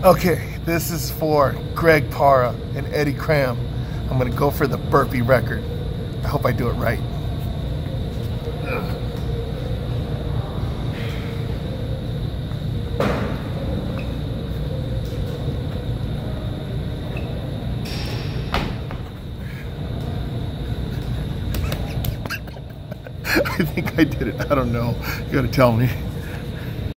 Okay, this is for Gregg and Eddy. I'm gonna go for the burpee record. I hope I do it right. I think I did it. I don't know. You gotta tell me.